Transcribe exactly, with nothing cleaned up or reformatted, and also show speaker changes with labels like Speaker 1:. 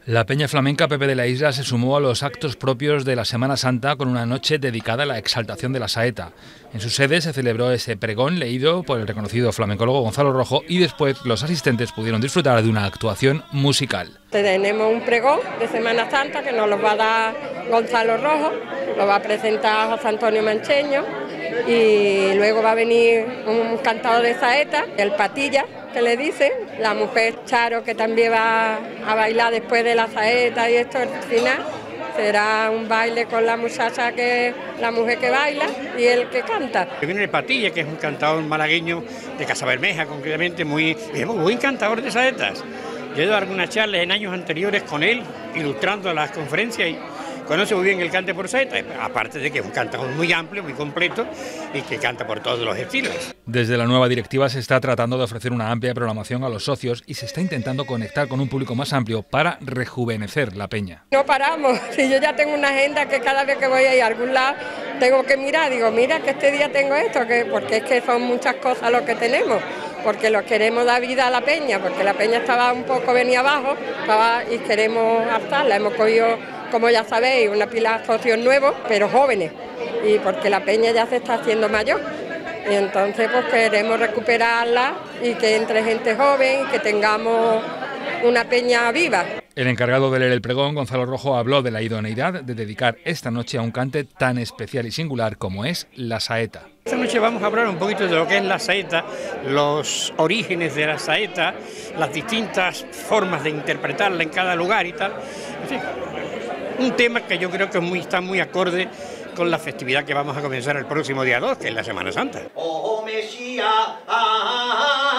Speaker 1: La Peña Flamenca Pepe de la Isla se sumó a los actos propios de la Semana Santa con una noche dedicada a la exaltación de la saeta. En su sede se celebró ese pregón leído por el reconocido flamencólogo Gonzalo Rojo y después los asistentes pudieron disfrutar de una actuación musical.
Speaker 2: Tenemos un pregón de Semana Santa que nos lo va a dar Gonzalo Rojo, lo va a presentar José Antonio Mancheño y luego va a venir un cantador de saeta, el Patilla, que le dicen, la mujer Charo, que también va a bailar después de la saeta y esto al final. Será un baile con la muchacha, que la mujer que baila y el que canta.
Speaker 3: Viene el Patilla, que es un cantador malagueño de Casabermeja, concretamente, muy, muy buen cantador de saetas. Yo he dado algunas charlas en años anteriores con él, ilustrando las conferencias, y conoce muy bien el cante por saeta, aparte de que es un cantador muy amplio, muy completo y que canta por todos los estilos.
Speaker 1: Desde la nueva directiva se está tratando de ofrecer una amplia programación a los socios y se está intentando conectar con un público más amplio para rejuvenecer la peña.
Speaker 2: No paramos, si yo ya tengo una agenda que cada vez que voy a ir a algún lado tengo que mirar, digo, mira que este día tengo esto, que porque es que son muchas cosas lo que tenemos, porque los queremos dar vida a la peña, porque la peña estaba un poco venía abajo estaba, y queremos alzarla, hemos cogido, como ya sabéis, una pila de socios nuevos, pero jóvenes, y porque la peña ya se está haciendo mayor. Y entonces pues queremos recuperarla y que entre gente joven y que tengamos una peña viva.
Speaker 1: El encargado de leer el pregón, Gonzalo Rojo, habló de la idoneidad de dedicar esta noche a un cante tan especial y singular como es la saeta.
Speaker 3: Esta noche vamos a hablar un poquito de lo que es la saeta, los orígenes de la saeta, las distintas formas de interpretarla en cada lugar y tal. En fin, un tema que yo creo que muy, está muy acorde con la festividad que vamos a comenzar el próximo día dos, que es la Semana Santa.
Speaker 4: Oh, Mesías, ah, ah, ah.